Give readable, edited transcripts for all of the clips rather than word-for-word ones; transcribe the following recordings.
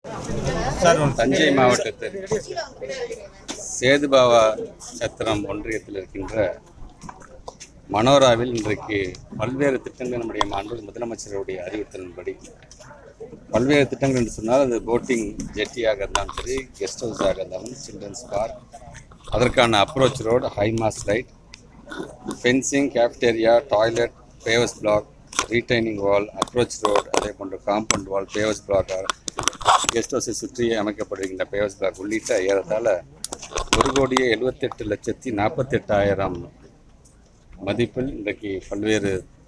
தஞ்சை மாவட்டத்தில் சேதுபாவா சத்திரம் ஒன்றியத்தில் இருக்கின்ற மனோராவில் இன்றைக்கு பல்வேறு திட்டங்கள் நம்முடைய மாண்பு முதலமைச்சருடைய அறிவுறுத்தலின்படி பல்வேறு திட்டங்கள் என்று சொன்னால் அது போட்டிங் ஜெட்டியாக இருந்தாலும் சரி, கெஸ்ட் ஹவுஸாக இருந்தாலும், சில்ட்ரன்ஸ் பார்க், அதற்கான approach road, high mast light, fencing, cafeteria, toilet, pavers block, retaining wall, approach road, அதே போன்ற compound wall, pavers block, guest ஹவுஸை சுற்றி அமைக்கப்படுகின்ற பேவர்ஸ் பிளாக் உள்ளிட்ட ஏறத்தாழ 1,78,48,000 மதிப்பில் இன்றைக்கு பல்வேறு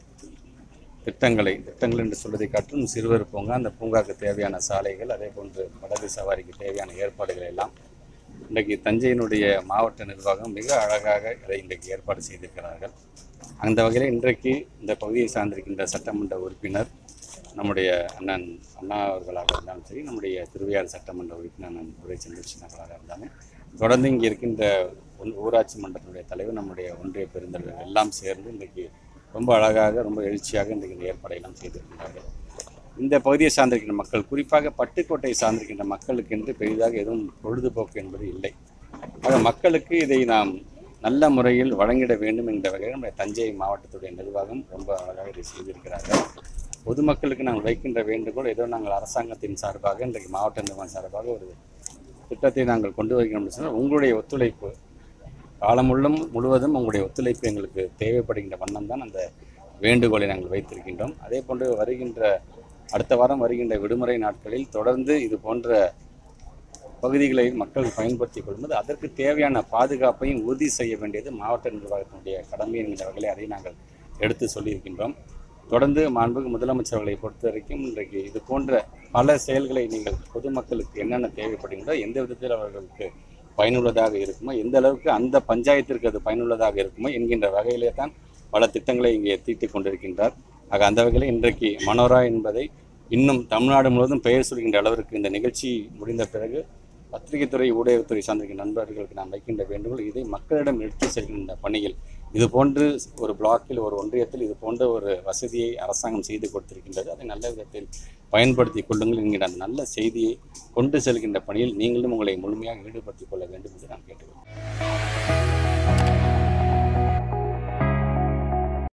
திட்டங்கள் என்று சொல்வதை காட்டிலும் சிறுவர் பூங்கா, அந்த பூங்காவுக்கு தேவையான சாலைகள், அதே போன்று படகு சவாரிக்கு தேவையான ஏற்பாடுகள் எல்லாம் இன்றைக்கு தஞ்சையினுடைய மாவட்ட நிர்வாகம் மிக அழகாக இதை இன்றைக்கு ஏற்பாடு செய்திருக்கிறார்கள். அந்த வகையில் இன்றைக்கு இந்த பகுதியை சார்ந்திருக்கின்ற சட்டமன்ற உறுப்பினர் நம்முடைய அண்ணன் அண்ணா அவர்களாக இருந்தாலும் சரி, நம்முடைய திருவையாறு சட்டமன்ற உறுப்பினர் அண்ணன் துரை சந்திரசேகராக இருந்தாலும், தொடர்ந்து இங்கே இருக்கின்ற ஊராட்சி மன்றத்தினுடைய தலைவர், நம்முடைய ஒன்றிய பெருந்தலைவர் எல்லாம் சேர்ந்து இன்றைக்கு ரொம்ப அழகாக, ரொம்ப எழுச்சியாக இன்றைக்கு இந்த ஏற்பாடையெல்லாம் செய்திருக்கிறார்கள். இந்த பகுதியை சார்ந்திருக்கின்ற மக்கள், குறிப்பாக பட்டுக்கோட்டையை சார்ந்திருக்கின்ற மக்களுக்கு என்று பெரிதாக எதுவும் பொழுதுபோக்கு என்பது இல்லை. ஆக மக்களுக்கு இதை நாம் நல்ல முறையில் வழங்கிட வேண்டும் என்ற வகையில் நம்முடைய தஞ்சை மாவட்டத்துடைய நிர்வாகம் ரொம்ப அழகாக இதை செய்திருக்கிறார்கள். பொதுமக்களுக்கு நாங்கள் வைக்கின்ற வேண்டுகோள், ஏதோ நாங்கள் அரசாங்கத்தின் சார்பாக இன்றைக்கு மாவட்ட நிர்வாகம் சார்பாக ஒரு திட்டத்தை நாங்கள் கொண்டு வருகிறோம் சொன்னால் உங்களுடைய ஒத்துழைப்பு காலம் முழுவதும் உங்களுடைய ஒத்துழைப்பு எங்களுக்கு தேவைப்படுகின்ற வண்ணம் தான் அந்த வேண்டுகோளை நாங்கள் வைத்திருக்கின்றோம். அதே போன்று அடுத்த வாரம் வருகின்ற விடுமுறை நாட்களில் தொடர்ந்து இது போன்ற பகுதிகளை மக்கள் பயன்படுத்திக் கொள்ளும்போது அதற்கு தேவையான பாதுகாப்பையும் உறுதி செய்ய வேண்டியது மாவட்ட நிர்வாகத்தினுடைய கடமை என்கிற வகையில் அதை நாங்கள் எடுத்து சொல்லியிருக்கின்றோம். தொடர்ந்து மாண்புமிகு முதலமைச்சர்களை பொறுத்த வரைக்கும் இன்றைக்கு இது போன்ற பல செயல்களை நீங்கள் பொதுமக்களுக்கு என்னென்ன தேவைப்படுகின்றோ, எந்த விதத்தில் அவர்களுக்கு பயனுள்ளதாக இருக்குமோ, எந்த அளவுக்கு அந்த பஞ்சாயத்திற்கு அது பயனுள்ளதாக இருக்குமோ என்கின்ற வகையிலே தான் பல திட்டங்களை இங்கே தீட்டிக் கொண்டிருக்கின்றார். ஆக அந்த வகையில் இன்றைக்கு மனோரா என்பதை இன்னும் தமிழ்நாடு முழுவதும் பெயர் சொல்கின்ற அளவிற்கு இந்த நிகழ்ச்சி முடிந்த பிறகு பத்திரிகை துறை, ஊடகத்துறை சார்ந்திருக்கின்ற நண்பர்களுக்கு நாம் வைக்கின்ற வேண்டுகோள், இதை மக்களிடம் எடுத்து செல்கின்ற பணியில் இது போன்று ஒரு பிளாக்கில், ஒரு ஒன்றியத்தில் இது போன்ற ஒரு வசதியை அரசாங்கம் செய்து கொடுத்திருக்கின்றது. அதை நல்ல விதத்தில் பயன்படுத்தி கொள்ளுங்கள் என்கிற அந்த நல்ல செய்தியை கொண்டு செல்கின்ற பணியில் நீங்களும் உங்களை முழுமையாக ஈடுபடுத்திக் கொள்ள வேண்டும் என்று நான் கேட்டுக்கொள்கிறேன்.